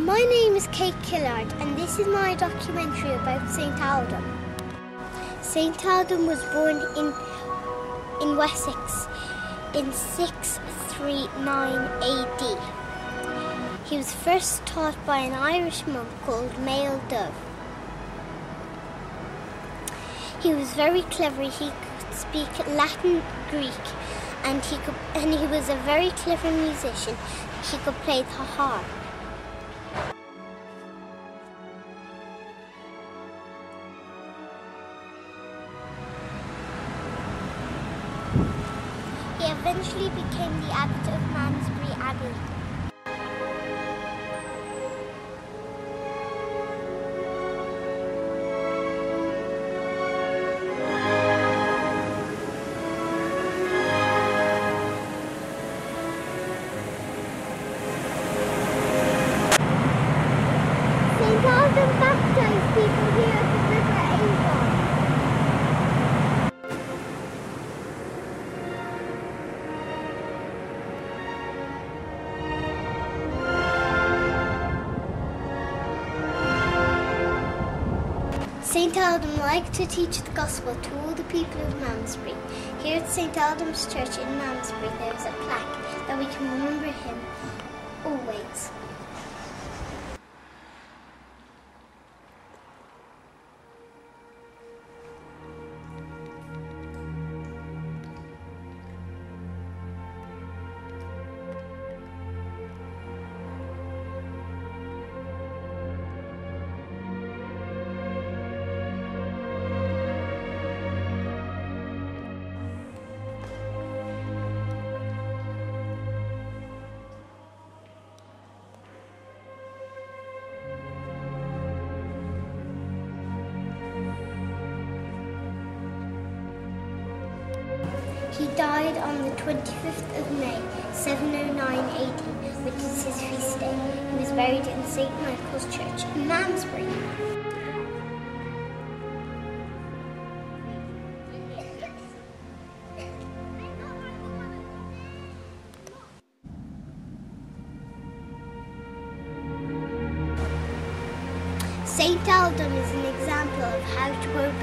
My name is Killard and this is my documentary about St Aldhelm. St Aldhelm was born in Wessex in 639 AD. He was first taught by an Irish monk called Aldhelm. He was very clever. He could speak Latin, Greek, and he was a very clever musician. He could play the harp. He eventually became the abbot of Malmesbury Abbey. St Aldhelm baptized people here at the River Avon. St Aldhelm liked to teach the gospel to all the people of Malmesbury. Here at St Aldhelm's Church in Malmesbury there is a plaque that we can remember him always. He died on the 25th of May, 709 AD, which is his feast day. He was buried in St Michael's Church in Malmesbury. St Aldhelm is an example of how to grow